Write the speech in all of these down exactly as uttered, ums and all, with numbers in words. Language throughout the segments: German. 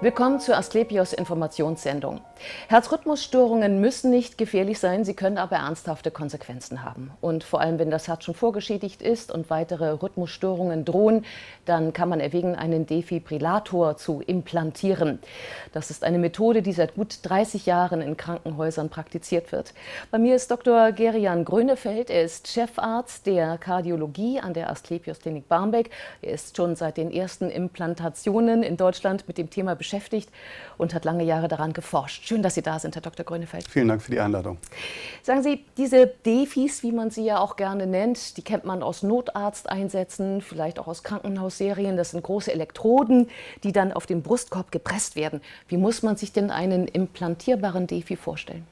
Willkommen zur Asklepios Informationssendung. Herzrhythmusstörungen müssen nicht gefährlich sein, sie können aber ernsthafte Konsequenzen haben. Und vor allem, wenn das Herz schon vorgeschädigt ist und weitere Rhythmusstörungen drohen, dann kann man erwägen, einen Defibrillator zu implantieren. Das ist eine Methode, die seit gut dreißig Jahren in Krankenhäusern praktiziert wird. Bei mir ist Doktor Gerian Grönefeld. Er ist Chefarzt der Kardiologie an der Asklepios Klinik Barmbek. Er ist schon seit den ersten Implantationen in Deutschland mit dem Thema beschäftigt und hat lange Jahre daran geforscht. Schön, dass Sie da sind, Herr Doktor Grönefeld. Vielen Dank für die Einladung. Sagen Sie, diese Defis, wie man sie ja auch gerne nennt, die kennt man aus Notarzteinsätzen, vielleicht auch aus Krankenhausserien. Das sind große Elektroden, die dann auf den Brustkorb gepresst werden. Wie muss man sich denn einen implantierbaren Defi vorstellen?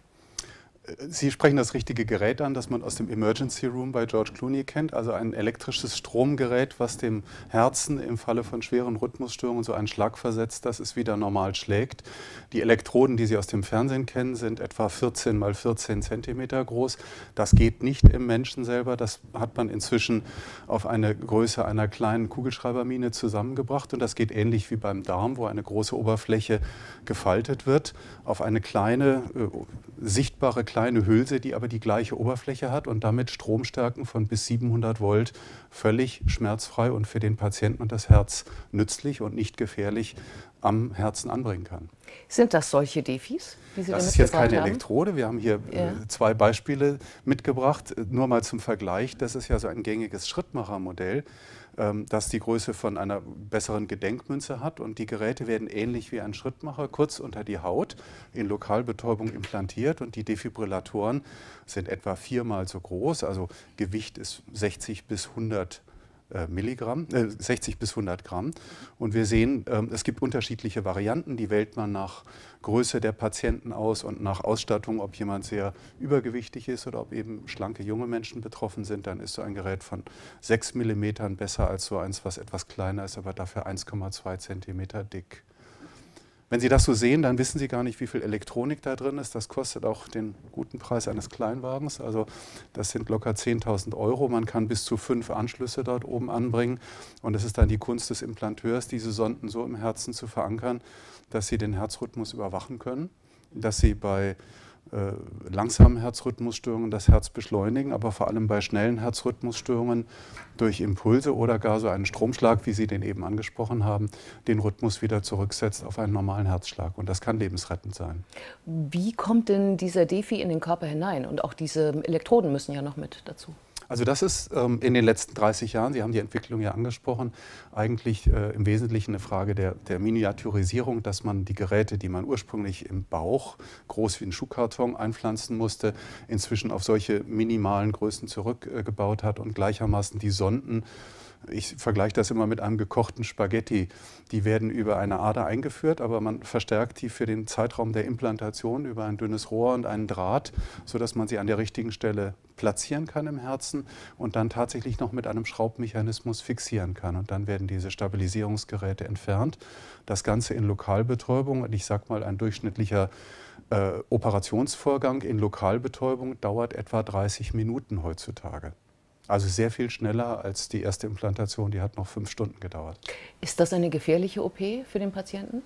Sie sprechen das richtige Gerät an, das man aus dem Emergency Room bei George Clooney kennt, also ein elektrisches Stromgerät, was dem Herzen im Falle von schweren Rhythmusstörungen so einen Schlag versetzt, dass es wieder normal schlägt. Die Elektroden, die Sie aus dem Fernsehen kennen, sind etwa vierzehn mal vierzehn Zentimeter groß. Das geht nicht im Menschen selber, das hat man inzwischen auf eine Größe einer kleinen Kugelschreibermine zusammengebracht und das geht ähnlich wie beim Darm, wo eine große Oberfläche gefaltet wird, auf eine kleine, äh, sichtbare kleine Hülse, die aber die gleiche Oberfläche hat und damit Stromstärken von bis siebenhundert Volt völlig schmerzfrei und für den Patienten und das Herz nützlich und nicht gefährlich am Herzen anbringen kann. Sind das solche Defis, die Sie da mitgebracht haben? Das ist jetzt keine Elektrode. Wir haben hier ja. zwei Beispiele mitgebracht. Nur mal zum Vergleich. Das ist ja so ein gängiges Schrittmachermodell, das die Größe von einer besseren Gedenkmünze hat. Und die Geräte werden ähnlich wie ein Schrittmacher kurz unter die Haut in Lokalbetäubung implantiert. Und die Defibrillatoren sind etwa viermal so groß. Also Gewicht ist sechzig bis hundert Milligramm, äh, sechzig bis hundert Gramm. Und wir sehen, äh, es gibt unterschiedliche Varianten. Die wählt man nach Größe der Patienten aus und nach Ausstattung, ob jemand sehr übergewichtig ist oder ob eben schlanke junge Menschen betroffen sind. Dann ist so ein Gerät von sechs Millimetern besser als so eins, was etwas kleiner ist, aber dafür eins Komma zwei Zentimeter dick. Wenn Sie das so sehen, dann wissen Sie gar nicht, wie viel Elektronik da drin ist. Das kostet auch den guten Preis eines Kleinwagens. Also das sind locker zehntausend Euro. Man kann bis zu fünf Anschlüsse dort oben anbringen. Und es ist dann die Kunst des Implanteurs, diese Sonden so im Herzen zu verankern, dass sie den Herzrhythmus überwachen können, dass sie bei äh, langsamen Herzrhythmusstörungen das Herz beschleunigen, aber vor allem bei schnellen Herzrhythmusstörungen durch Impulse oder gar so einen Stromschlag, wie Sie den eben angesprochen haben, den Rhythmus wieder zurücksetzt auf einen normalen Herzschlag. Und das kann lebensrettend sein. Wie kommt denn dieser Defi in den Körper hinein? Und auch diese Elektroden müssen ja noch mit dazu. Also das ist ähm, in den letzten dreißig Jahren, Sie haben die Entwicklung ja angesprochen, eigentlich äh, im Wesentlichen eine Frage der, der Miniaturisierung, dass man die Geräte, die man ursprünglich im Bauch, groß wie ein Schuhkarton, einpflanzen musste, inzwischen auf solche minimalen Größen zurückgebaut äh, hat und gleichermaßen die Sonden. Ich vergleiche das immer mit einem gekochten Spaghetti. Die werden über eine Ader eingeführt, aber man verstärkt die für den Zeitraum der Implantation über ein dünnes Rohr und einen Draht, sodass man sie an der richtigen Stelle platzieren kann im Herzen und dann tatsächlich noch mit einem Schraubmechanismus fixieren kann. Und dann werden diese Stabilisierungsgeräte entfernt. Das Ganze in Lokalbetäubung. Und ich sage mal, ein durchschnittlicher äh, Operationsvorgang in Lokalbetäubung dauert etwa dreißig Minuten heutzutage. Also sehr viel schneller als die erste Implantation, die hat noch fünf Stunden gedauert. Ist das eine gefährliche O P für den Patienten?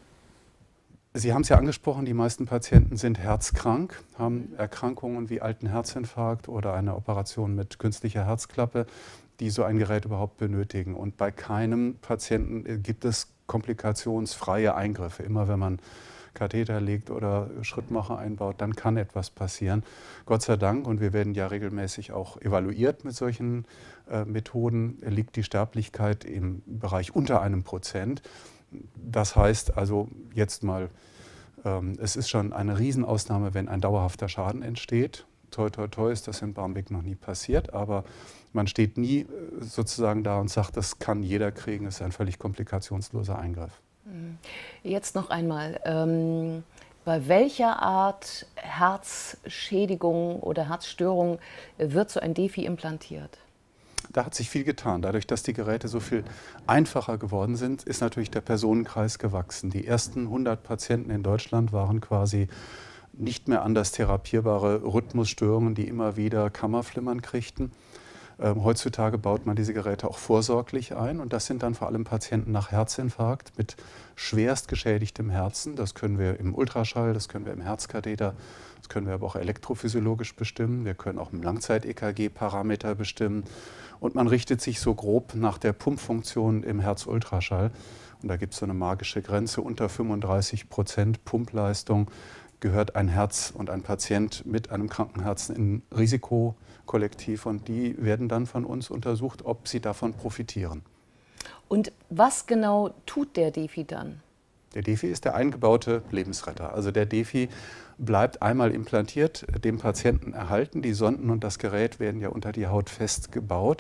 Sie haben es ja angesprochen, die meisten Patienten sind herzkrank, haben Erkrankungen wie alten Herzinfarkt oder eine Operation mit künstlicher Herzklappe, die so ein Gerät überhaupt benötigen. Und bei keinem Patienten gibt es komplikationsfreie Eingriffe. Immer wenn man Katheter legt oder Schrittmacher einbaut, dann kann etwas passieren. Gott sei Dank, und wir werden ja regelmäßig auch evaluiert mit solchen äh, Methoden, liegt die Sterblichkeit im Bereich unter einem Prozent. Das heißt also jetzt mal, ähm, es ist schon eine Riesenausnahme, wenn ein dauerhafter Schaden entsteht. Toi, toi, toi ist das in Barmbek noch nie passiert, aber man steht nie äh, sozusagen da und sagt, das kann jeder kriegen, das ist ein völlig komplikationsloser Eingriff. Jetzt noch einmal, ähm, bei welcher Art Herzschädigung oder Herzstörung wird so ein Defi implantiert? Da hat sich viel getan. Dadurch, dass die Geräte so viel einfacher geworden sind, ist natürlich der Personenkreis gewachsen. Die ersten hundert Patienten in Deutschland waren quasi nicht mehr anders therapierbare Rhythmusstörungen, die immer wieder Kammerflimmern kriegten. Ähm, heutzutage baut man diese Geräte auch vorsorglich ein und das sind dann vor allem Patienten nach Herzinfarkt mit schwerst geschädigtem Herzen. Das können wir im Ultraschall, das können wir im Herzkatheter, das können wir aber auch elektrophysiologisch bestimmen. Wir können auch im Langzeit-E K G Parameter bestimmen und man richtet sich so grob nach der Pumpfunktion im Herzultraschall. Und da gibt es so eine magische Grenze, unter fünfunddreißig Prozent Pumpleistung gehört ein Herz und ein Patient mit einem kranken Herzen in Risikokollektiv und die werden dann von uns untersucht, ob sie davon profitieren. Und was genau tut der Defi dann? Der Defi ist der eingebaute Lebensretter. Also der Defi bleibt einmal implantiert, dem Patienten erhalten. Die Sonden und das Gerät werden ja unter die Haut festgebaut.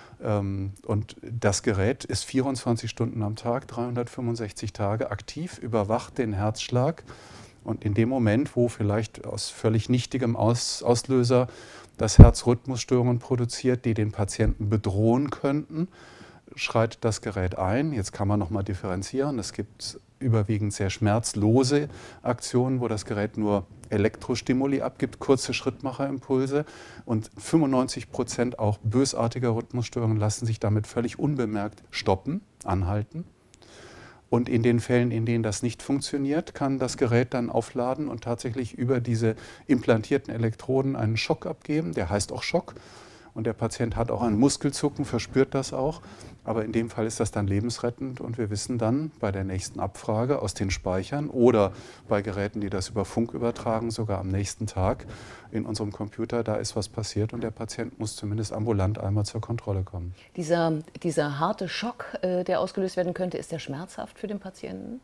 Und das Gerät ist vierundzwanzig Stunden am Tag, dreihundertfünfundsechzig Tage aktiv, überwacht den Herzschlag. Und in dem Moment, wo vielleicht aus völlig nichtigem Aus Auslöser das Herz Rhythmusstörungen produziert, die den Patienten bedrohen könnten, schreitet das Gerät ein. Jetzt kann man noch mal differenzieren. Es gibt überwiegend sehr schmerzlose Aktionen, wo das Gerät nur Elektrostimuli abgibt, kurze Schrittmacherimpulse. Und fünfundneunzig Prozent auch bösartiger Rhythmusstörungen lassen sich damit völlig unbemerkt stoppen, anhalten. Und in den Fällen, in denen das nicht funktioniert, kann das Gerät dann aufladen und tatsächlich über diese implantierten Elektroden einen Schock abgeben. Der heißt auch Schock. Und der Patient hat auch einen Muskelzucken, verspürt das auch. Aber in dem Fall ist das dann lebensrettend. Und wir wissen dann bei der nächsten Abfrage aus den Speichern oder bei Geräten, die das über Funk übertragen, sogar am nächsten Tag in unserem Computer, da ist was passiert und der Patient muss zumindest ambulant einmal zur Kontrolle kommen. Dieser, dieser harte Schock, äh, der ausgelöst werden könnte, ist der schmerzhaft für den Patienten?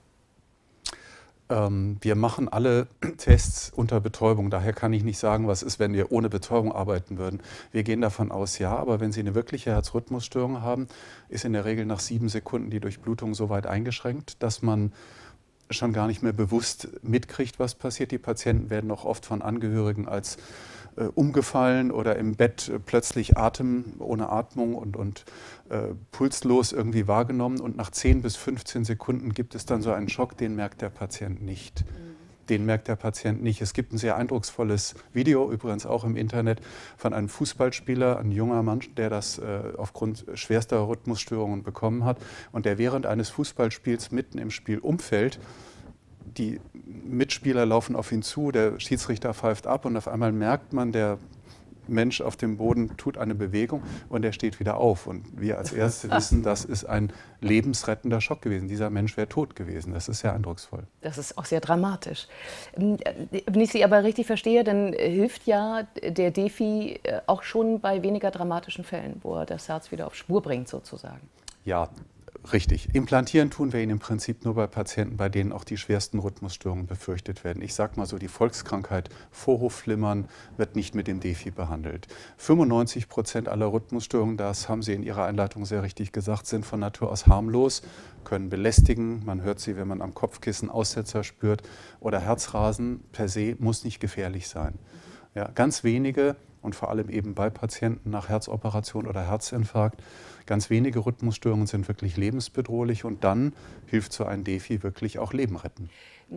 Ähm, wir machen alle Tests unter Betäubung. Daher kann ich nicht sagen, was ist, wenn wir ohne Betäubung arbeiten würden. Wir gehen davon aus, ja, aber wenn Sie eine wirkliche Herzrhythmusstörung haben, ist in der Regel nach sieben Sekunden die Durchblutung so weit eingeschränkt, dass man schon gar nicht mehr bewusst mitkriegt, was passiert. Die Patienten werden auch oft von Angehörigen als äh, umgefallen oder im Bett äh, plötzlich Atem, ohne Atmung und, und äh, pulslos irgendwie wahrgenommen. Und nach zehn bis fünfzehn Sekunden gibt es dann so einen Schock, den merkt der Patient nicht. Mhm. Den merkt der Patient nicht. Es gibt ein sehr eindrucksvolles Video, übrigens auch im Internet, von einem Fußballspieler, ein junger Mann, der das äh, aufgrund schwerster Rhythmusstörungen bekommen hat und der während eines Fußballspiels mitten im Spiel umfällt. Die Mitspieler laufen auf ihn zu, der Schiedsrichter pfeift ab und auf einmal merkt man, der Mensch auf dem Boden tut eine Bewegung und er steht wieder auf. Und wir als Ärzte wissen, das ist ein lebensrettender Schock gewesen. Dieser Mensch wäre tot gewesen. Das ist sehr eindrucksvoll. Das ist auch sehr dramatisch. Wenn ich Sie aber richtig verstehe, dann hilft ja der Defi auch schon bei weniger dramatischen Fällen, wo er das Herz wieder auf Spur bringt sozusagen. Ja, richtig. Implantieren tun wir ihn im Prinzip nur bei Patienten, bei denen auch die schwersten Rhythmusstörungen befürchtet werden. Ich sage mal so, die Volkskrankheit Vorhofflimmern wird nicht mit dem Defi behandelt. fünfundneunzig Prozent aller Rhythmusstörungen, das haben Sie in Ihrer Einleitung sehr richtig gesagt, sind von Natur aus harmlos, können belästigen. Man hört sie, wenn man am Kopfkissen Aussetzer spürt. Oder Herzrasen per se muss nicht gefährlich sein. Ja, ganz wenige und vor allem eben bei Patienten nach Herzoperation oder Herzinfarkt, ganz wenige Rhythmusstörungen sind wirklich lebensbedrohlich und dann hilft so ein Defi wirklich auch Leben retten.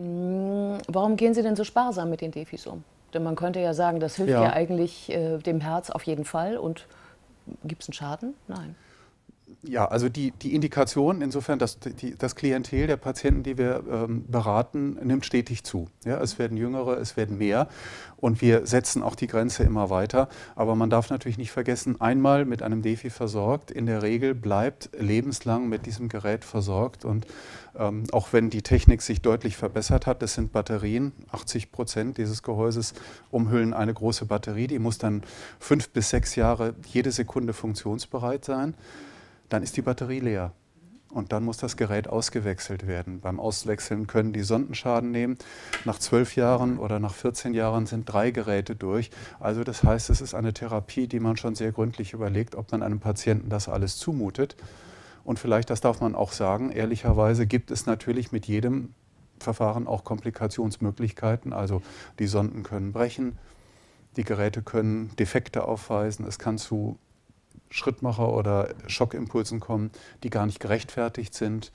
Warum gehen Sie denn so sparsam mit den Defis um? Denn man könnte ja sagen, das hilft ja, ja eigentlich äh, dem Herz auf jeden Fall und gibt es einen Schaden? Nein. Ja, also die, die Indikation, insofern, dass die, das Klientel der Patienten, die wir ähm, beraten, nimmt stetig zu. Ja, es werden Jüngere, es werden mehr und wir setzen auch die Grenze immer weiter. Aber man darf natürlich nicht vergessen, einmal mit einem Defi versorgt, in der Regel bleibt lebenslang mit diesem Gerät versorgt. Und ähm, auch wenn die Technik sich deutlich verbessert hat, das sind Batterien, achtzig Prozent dieses Gehäuses umhüllen eine große Batterie, die muss dann fünf bis sechs Jahre jede Sekunde funktionsbereit sein. Dann ist die Batterie leer und dann muss das Gerät ausgewechselt werden. Beim Auswechseln können die Sonden Schaden nehmen. Nach zwölf Jahren oder nach vierzehn Jahren sind drei Geräte durch. Also das heißt, es ist eine Therapie, die man schon sehr gründlich überlegt, ob man einem Patienten das alles zumutet. Und vielleicht, das darf man auch sagen, ehrlicherweise gibt es natürlich mit jedem Verfahren auch Komplikationsmöglichkeiten. Also die Sonden können brechen, die Geräte können Defekte aufweisen, es kann zu Schrittmacher oder Schockimpulsen kommen, die gar nicht gerechtfertigt sind.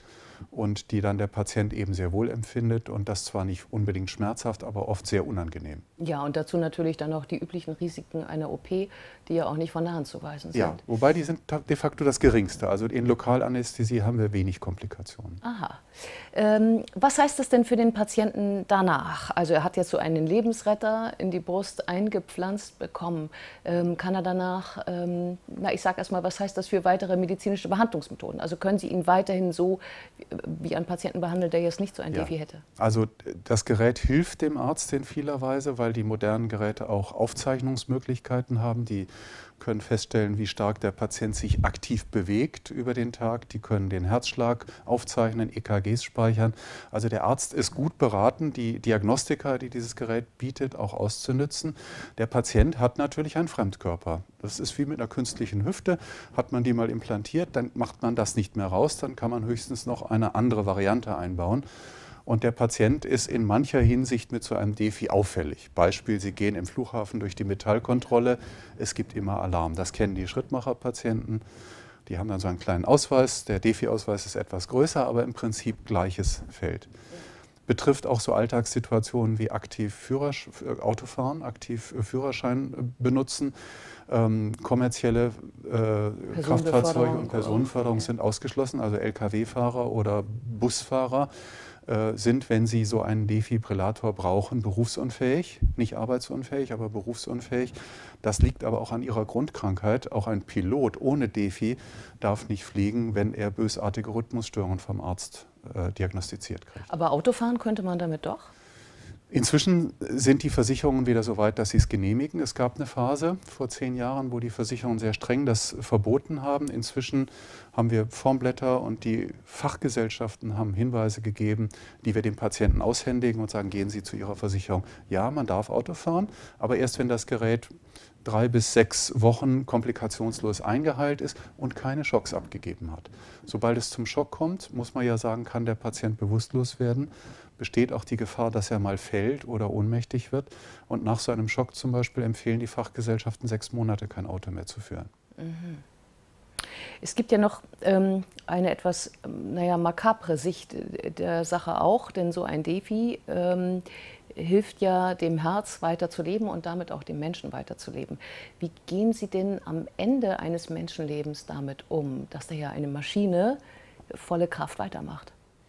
und die dann der Patient eben sehr wohl empfindet und das zwar nicht unbedingt schmerzhaft, aber oft sehr unangenehm. Ja, und dazu natürlich dann auch die üblichen Risiken einer O P, die ja auch nicht von der Hand zu weisen sind. Ja, wobei die sind de facto das geringste. Also in Lokalanästhesie haben wir wenig Komplikationen. Aha. Ähm, was heißt das denn für den Patienten danach? Also er hat jetzt so einen Lebensretter in die Brust eingepflanzt bekommen. Ähm, kann er danach, ähm, na ich sage erstmal, was heißt das für weitere medizinische Behandlungsmethoden? Also können Sie ihn weiterhin so wie einen Patienten behandeln, der jetzt nicht so ein Ja. Defi hätte? Also das Gerät hilft dem Arzt in vieler Weise, weil die modernen Geräte auch Aufzeichnungsmöglichkeiten haben. Die können feststellen, wie stark der Patient sich aktiv bewegt über den Tag. Die können den Herzschlag aufzeichnen, E K Gs speichern. Also der Arzt ist gut beraten, die Diagnostika, die dieses Gerät bietet, auch auszunützen. Der Patient hat natürlich einen Fremdkörper. Das ist wie mit einer künstlichen Hüfte. Hat man die mal implantiert, dann macht man das nicht mehr raus. Dann kann man höchstens noch eine andere Variante einbauen. Und der Patient ist in mancher Hinsicht mit so einem Defi auffällig. Beispiel, Sie gehen im Flughafen durch die Metallkontrolle, es gibt immer Alarm. Das kennen die Schrittmacherpatienten. Die haben dann so einen kleinen Ausweis. Der Defi-Ausweis ist etwas größer, aber im Prinzip gleiches Feld. Betrifft auch so Alltagssituationen wie aktiv Führersch Autofahren, aktiv Führerschein benutzen. Ähm, kommerzielle äh, Kraftfahrzeuge und Personenförderung sind ausgeschlossen, also L K W-Fahrer oder Busfahrer äh, sind, wenn sie so einen Defibrillator brauchen, berufsunfähig, nicht arbeitsunfähig, aber berufsunfähig. Das liegt aber auch an ihrer Grundkrankheit. Auch ein Pilot ohne Defi darf nicht fliegen, wenn er bösartige Rhythmusstörungen vom Arzt äh, diagnostiziert kriegt. Aber Autofahren könnte man damit doch? Inzwischen sind die Versicherungen wieder so weit, dass sie es genehmigen. Es gab eine Phase vor zehn Jahren, wo die Versicherungen sehr streng das verboten haben. Inzwischen haben wir Formblätter und die Fachgesellschaften haben Hinweise gegeben, die wir dem Patienten aushändigen und sagen, gehen Sie zu Ihrer Versicherung. Ja, man darf Auto fahren, aber erst wenn das Gerät drei bis sechs Wochen komplikationslos eingeheilt ist und keine Schocks abgegeben hat. Sobald es zum Schock kommt, muss man ja sagen, kann der Patient bewusstlos werden. Besteht auch die Gefahr, dass er mal fällt oder ohnmächtig wird. Und nach so einem Schock zum Beispiel empfehlen die Fachgesellschaften, sechs Monate kein Auto mehr zu führen. Mhm. Es gibt ja noch ähm, eine etwas naja, makabre Sicht der Sache auch, denn so ein Defi ähm, hilft ja dem Herz weiterzuleben und damit auch dem Menschen weiterzuleben. Wie gehen Sie denn am Ende eines Menschenlebens damit um, dass da ja eine Maschine volle Kraft weitermacht?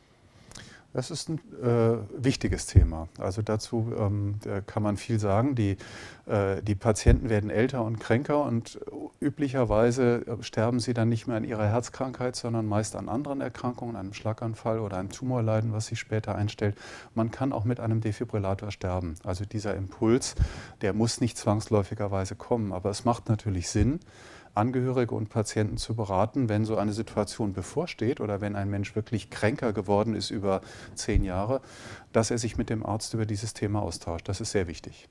Das ist ein äh, wichtiges Thema. Also dazu ähm, da kann man viel sagen. Die, äh, die Patienten werden älter und kränker und üblicherweise sterben sie dann nicht mehr an ihrer Herzkrankheit, sondern meist an anderen Erkrankungen, einem Schlaganfall oder einem Tumorleiden, was sich später einstellt. Man kann auch mit einem Defibrillator sterben. Also dieser Impuls, der muss nicht zwangsläufigerweise kommen, aber es macht natürlich Sinn, Angehörige und Patienten zu beraten, wenn so eine Situation bevorsteht oder wenn ein Mensch wirklich kränker geworden ist über zehn Jahre, dass er sich mit dem Arzt über dieses Thema austauscht. Das ist sehr wichtig.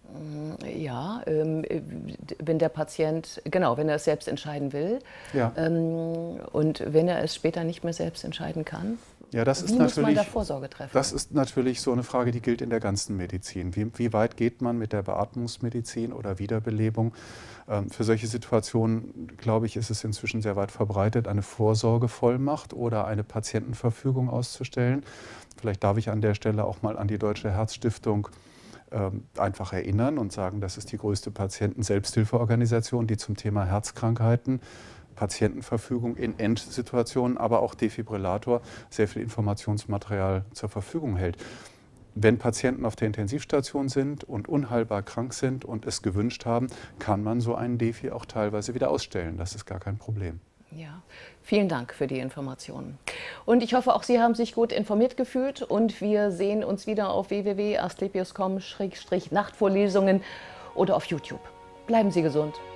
Ja, ähm, wenn der Patient, genau, wenn er es selbst entscheiden will, ja. ähm, und wenn er es später nicht mehr selbst entscheiden kann, ja, das wie ist muss man da Vorsorge treffen? Das ist natürlich so eine Frage, die gilt in der ganzen Medizin. Wie, wie weit geht man mit der Beatmungsmedizin oder Wiederbelebung? Ähm, für solche Situationen, glaube ich, ist es inzwischen sehr weit verbreitet, eine Vorsorgevollmacht oder eine Patientenverfügung auszustellen. Vielleicht darf ich an der Stelle auch mal an die Deutsche Herzstiftung ähm, einfach erinnern und sagen, das ist die größte Patienten-Selbsthilfeorganisation, die zum Thema Herzkrankheiten, Patientenverfügung in Endsituationen, aber auch Defibrillator sehr viel Informationsmaterial zur Verfügung hält. Wenn Patienten auf der Intensivstation sind und unheilbar krank sind und es gewünscht haben, kann man so einen Defi auch teilweise wieder ausstellen. Das ist gar kein Problem. Ja, vielen Dank für die Informationen. Und ich hoffe, auch Sie haben sich gut informiert gefühlt und wir sehen uns wieder auf w w w punkt asklepios punkt com Schrägstrich Nachtvorlesungen oder auf YouTube. Bleiben Sie gesund.